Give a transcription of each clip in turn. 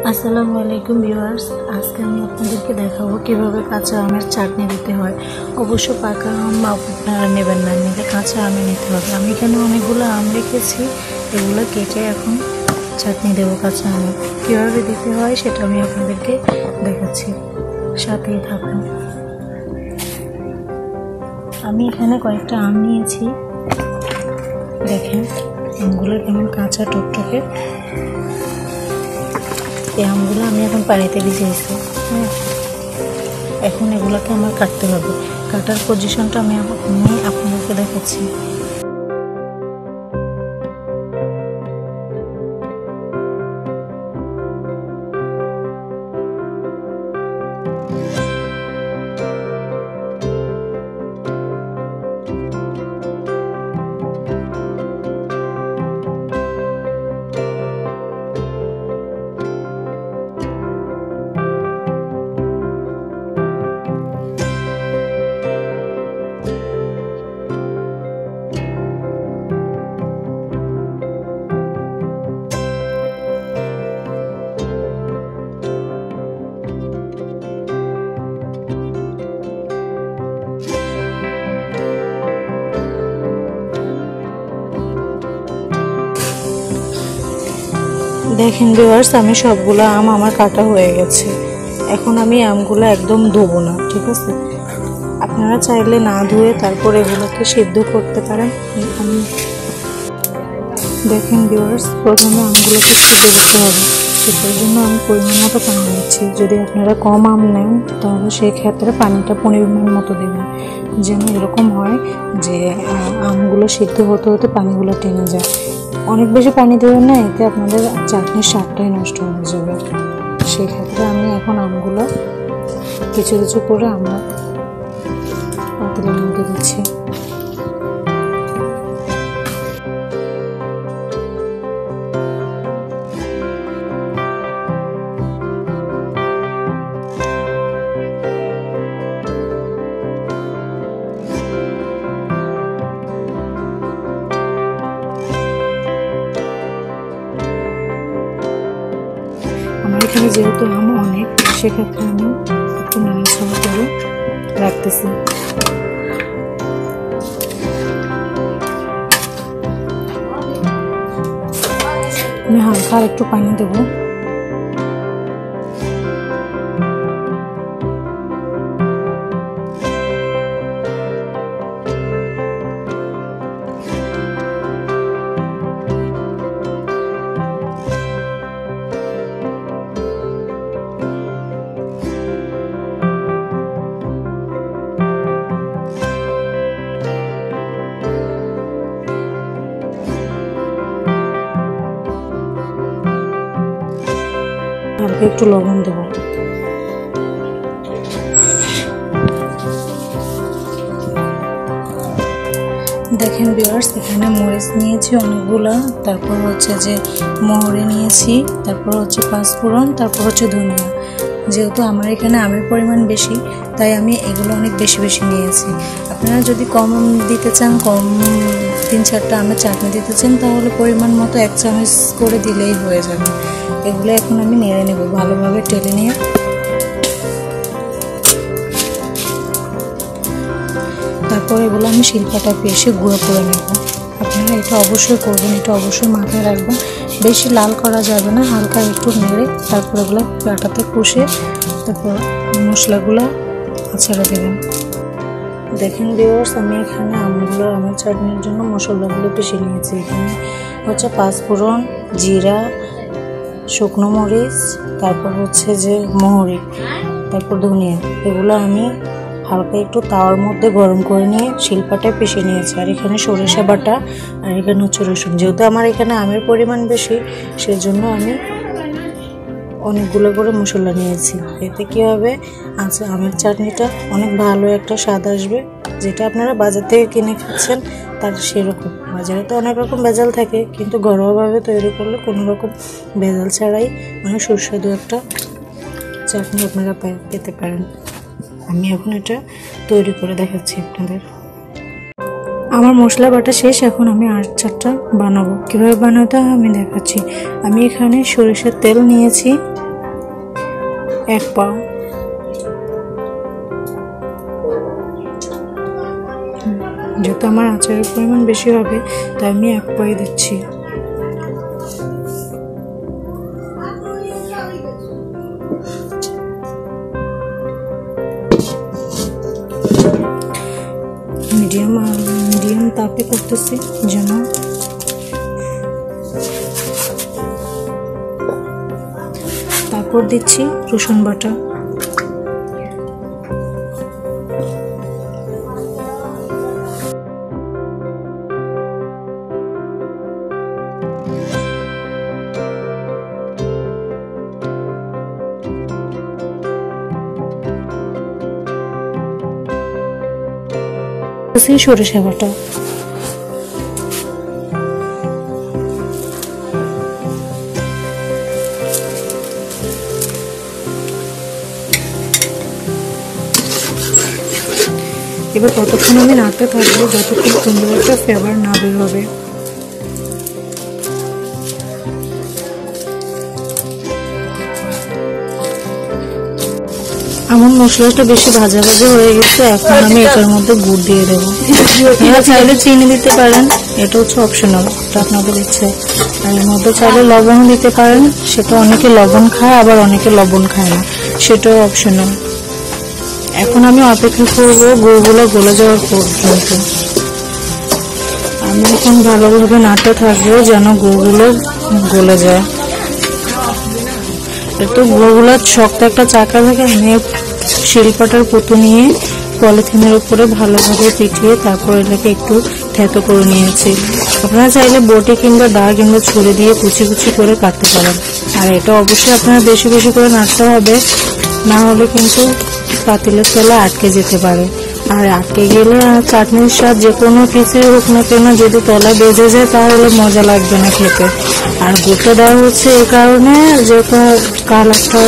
আসসালামু আলাইকুম ভিউয়ার্স, আজকে আমি আপনাদেরকে দেখাবো কিভাবে কাঁচা আমের চাটনি দিতে হয়। অবশ্য পাকা আম আপনারা নেবেন না, নিলে কাঁচা আমে নিতে হবে। আমি এখানে অনেকগুলো আম রেখেছি, এগুলো কেটে এখন চাটনি দেবো কাঁচা আমে। কীভাবে দিতে হয় সেটা আমি আপনাদেরকে দেখাচ্ছি, সাথেই থাকুন। আমি এখানে কয়েকটা আম নিয়েছি, দেখেন আমগুলো কেমন কাঁচা টকটকে। এই আমগুলো আমি এখন পানিতে ভিজিয়েছি। এখন এগুলোকে আমার কাটতে হবে। কাটার পজিশনটা আমি আপনাদেরকে দেখাচ্ছি। দেখেন ভিউয়ার্স, আমি সবগুলো আম আমার কাটা হয়ে গেছে। এখন আমি আমগুলো একদম ধোবো না, ঠিক আছে? আপনারা চাইলে না ধুয়ে তারপর এগুলোকে সিদ্ধ করতে পারেন। আমি দেখেন ভিউয়ার্স, প্রথমে আমগুলোকে সিদ্ধ করতে হবে। সেটার জন্য আমি পরিমাণ মতো পানি নিচ্ছি। যদি আপনারা কম আম নেন তাহলে সেই ক্ষেত্রে পানিটা পরিমাণ মতো দেবেন, যেন এরকম হয় যে আমগুলো সিদ্ধ হতে হতে পানিগুলো টেনে যায়। অনেক বেশি পানি দেবেন না, এতে আপনাদের চাটনির স্বাদটাই নষ্ট হয়ে যাবে। সেক্ষেত্রে আমি এখন আমগুলো কিছু কিছু করে আমরা পাতিলের মধ্যে দিচ্ছি। আমার এখানে যেহেতু আম অনেক, সেক্ষেত্রে আমি একটু নাড়াচাড়া করে রাখতেছি। আমি হালকা আর একটু পানি দেবো। হালকা একটু লবণ দেবো। দেখেন ভিউয়ার্স, এখানে মরিচ নিয়েছি অনেকগুলো, তারপর হচ্ছে যে মহরি নিয়েছি, তারপর হচ্ছে পাঁচফোড়ন, তারপর হচ্ছে ধনিয়া। যেহেতু আমার এখানে আমের পরিমাণ বেশি, তাই আমি এগুলো অনেক বেশি বেশি নিয়েছি। আপনারা যদি কম দিতে চান, কম 3-4টা আমের চাটনি দিতে চান, তাহলে পরিমাণ মতো 1 চামচ করে দিলেই হয়ে যাবে। এগুলো এখন আমি নেড়ে নেব ভালোভাবে টেলে নিয়ে। তারপর এগুলো আমি শিলপাটা পেশে গুঁড়ো করে নেব। আপনারা এটা অবশ্যই করবেন, এটা অবশ্যই মাথায় রাখবেন। বেশি লাল করা যাবে না, হালকা একটু নেড়ে তারপর এগুলো পাটাতে কষে তারপর মশলাগুলো আছাড়া দেবেন। দেখেন ভিউয়ার্স, আমি এখানে আমের চাটনির জন্য মশলাগুলো পেশে নিয়েছি। এখানে হচ্ছে পাঁচফোড়ন, জিরা, শুকনো মরিচ, তারপর হচ্ছে যে মহরি, তারপর ধনিয়া। এগুলো আমি হালকা একটু তাওয়ার মধ্যে গরম করে নিয়ে শিলপাটায় পিষে নিয়েছি। আর এখানে সরিষা বাটা, আর এখানে হচ্ছে রসুন। যেহেতু আমার এখানে আমের পরিমাণ বেশি, সেজন্য আমি অনেকগুলো করে মশলা নিয়েছি। এতে কী হবে, আচ্ছা আমের চাটনিটা অনেক ভালো একটা স্বাদ আসবে। যেটা আপনারা বাজার থেকে কিনে খাচ্ছেন তার সেরকম। বাজারে তো অনেক রকম ভেজাল থাকে, কিন্তু ঘরোয়াভাবে তৈরি করলে কোনো রকম ভেজাল ছাড়াই অনেক সুস্বাদু একটা চাটনি আপনারা পেতে পারেন। আমি এখন এটা তৈরি করে দেখাচ্ছি আপনাদের। আমার মশলা বাটা শেষ, এখন আমি আচারটা বানাবো। কিভাবে বানাতে হয় আমি দেখাচ্ছি। আমি এখানে সরিষার তেল নিয়েছি, 1 পাও। যেহেতু আমার আচারের পরিমাণ বেশি হবে তাই আমি 1 পাই দিচ্ছি। মিডিয়াম তাপে করতেছি যেন তারপর দিচ্ছি রসুন বাটা। সরিষা বাটা। এবার ততক্ষণ আমি নাড়তে থাকবো যতক্ষণ সুন্দর একটা ফ্লেভার না বের হবে। আমার মশলাটা বেশি ভাজা ভাজা হয়ে গেছে, এখন আমি এটার মধ্যে গুড় দিয়ে দেবো। এরা চাইলে চিনি দিতে পারেন, এটা হচ্ছে অপশনাল, এটা আপনাদের ইচ্ছে। আর এর মধ্যে চাইলে লবণ দিতে পারেন, সেটা অনেকে লবণ খায় আবার অনেকে লবণ খায় না, সেটাও অপশনাল। এখন আমি অপেক্ষা করবো গুড়গুলো গলে যাওয়ার পর্যন্ত। আমি এখন ভালোভাবে নাড়তে থাকবো যেন গুড়গুলো গলে যায়। একটু গুড়গুলোর শক্ত একটা চাকা থেকে আমি শিলপাটার পুঁতো নিয়ে পলিথিনের উপরে ভালোভাবে পিটিয়ে তারপর এটাকে একটু থেতো করে নিয়েছি। আপনারা চাইলে বটি কিংবা দা কিংবা ছুরি দিয়ে কুচি কুচি করে কাটতে পারেন। আর এটা অবশ্যই আপনারা বেশি বেশি করে নাড়তে হবে, না হলে কিন্তু পাতিলের তলা আটকে যেতে পারে। আর আটকে গেলে চাটনির স্বাদ যে কোনো কিছুই হোক না কেন যদি তলা বেজে যায় তাহলে মজা লাগবে না খেতে। আর গুড়টা দেওয়া হচ্ছে এই কারণে যে কালারটা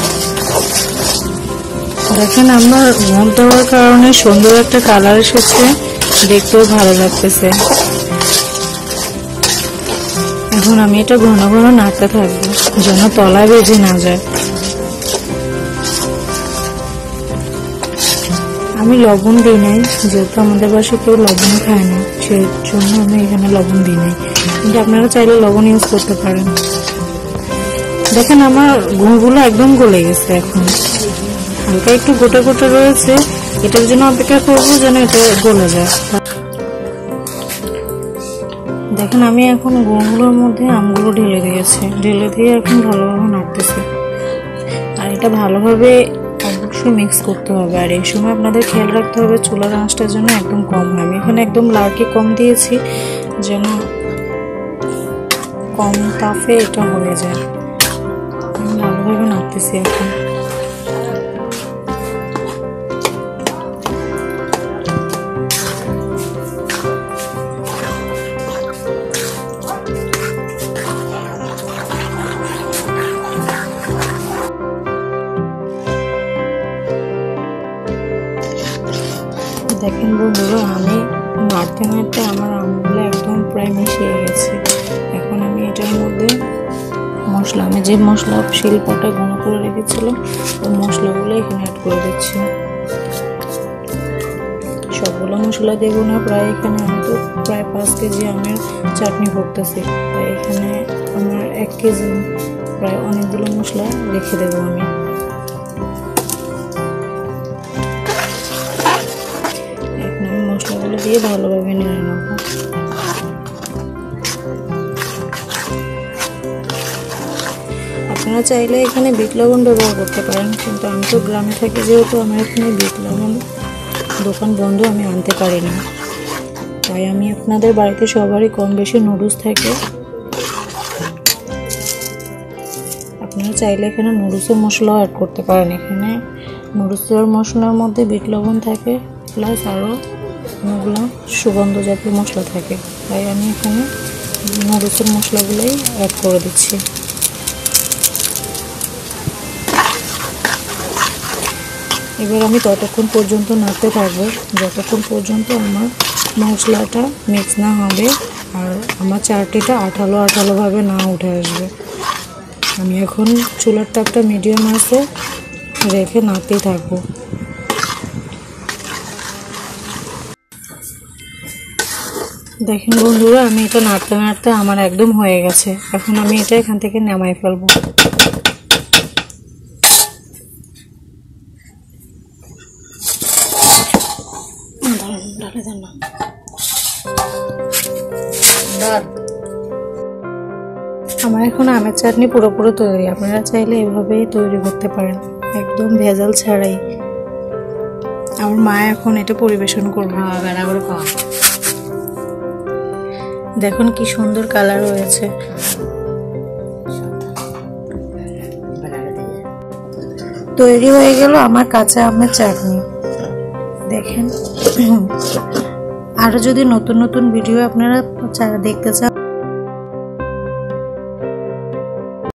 দেখেন আমার গুড় দেওয়ার কারণে সুন্দর একটা কালার এসেছে, দেখতেও ভালো লাগতেছে। এখন আমি এটা ঘন ঘন নাড়তে থাকবো যেন তলায় বেজে না যায়। আমি লবণ দিই নাই, যেহেতু আমাদের বাসায় কেউ লবণ খায় না, সেই জন্য আমি এখানে লবণ দিই নাই, কিন্তু আপনারা চাইলে লবণ ইউজ করতে পারেন। দেখেন আমার গুড়গুলো একদম গলে গেছে, এখন হালকা একটু গোটা গোটা রয়েছে, এটার জন্য অপেক্ষা করবো যেন এটা গলে যায়। দেখেন আমি এখন গুড়গুলোর মধ্যে আমগুলো ঢেলে দিয়েছি, ঢেলে দিয়ে এখন ভালোভাবে নাড়তেছি। আর এটা ভালোভাবে অবশ্যই মিক্স করতে হবে। আর এই সময় আপনাদের খেয়াল রাখতে হবে চুলার আঁচটা যেন একদম কম হয়। আমি এখানে একদম লাড়কি কম দিয়েছি যেন কম তাপে এটা হয়ে যায়। আমি ভালোভাবে নাড়তেছি এখন। দেখেন বন্ধুরা, আমি নাড়তে নাড়তে আমার আমগুলো একদম প্রায় মিশিয়ে গেছে। এখন আমি এটার মধ্যে মশলা, আমি যে মশলা শিলপাটা ঘন করে রেখেছিলাম ওই মশলাগুলো এখানে অ্যাড করে দিচ্ছি। সবগুলো মশলা দেবো না, প্রায় এখানে আমি তো প্রায় 5 কেজি আমের চাটনি করতেছি, তাই এখানে আমার 1 কেজি প্রায় অনেকগুলো মশলা রেখে দেবো আমি। মশলাগুলো দিয়ে ভালোভাবে নেড়ে নেব। আপনারা চাইলে এখানে বিট লবণ ব্যবহার করতে পারেন, কিন্তু আমি তো গ্রামে থাকি যেহেতু আমার এখানে বিট লবণ দোকান বন্ধ, আমি আনতে পারি না। তাই আমি আপনাদের বাড়িতে সবারই কম বেশি নুডলস থাকে, আপনারা চাইলে এখানে নুডলসের মশলাও অ্যাড করতে পারেন। এখানে নুডলসের মশলার মধ্যে বিট লবণ থাকে, প্লাস আরও অনেকগুলো সুগন্ধ জাতীয় মশলা থাকে, তাই আমি এখানে নুডলসের মশলাগুলোই অ্যাড করে দিচ্ছি। এবার আমি ততক্ষণ পর্যন্ত নাড়তে থাকবো যতক্ষণ পর্যন্ত আমার মশলাটা মিক্স না হবে আর আমার চাটনিটা আঠালো আঠালোভাবে না উঠে আসবে। আমি এখন চুলার তাপটা মিডিয়াম আছে রেখে নাড়তেই থাকবো। দেখেন বন্ধুরা, আমি এটা নাড়তে নাড়তে আমার একদম হয়ে গেছে। এখন আমি এটা এখান থেকে নামাই ফেলবো। আমার এখন আমের চাটনি পুরোপুরি তৈরি। আপনারা চাইলে এভাবেই তৈরি করতে পারেন, একদম ভেজাল ছাড়াই। আমার মা এখন এটা পরিবেশন করবে। দেখুন কি সুন্দর কালার হয়েছে। তৈরি হয়ে গেল আমার কাঁচা আমের চাটনি। দেখেন, আরো যদি নতুন নতুন ভিডিও আপনারা দেখতে চান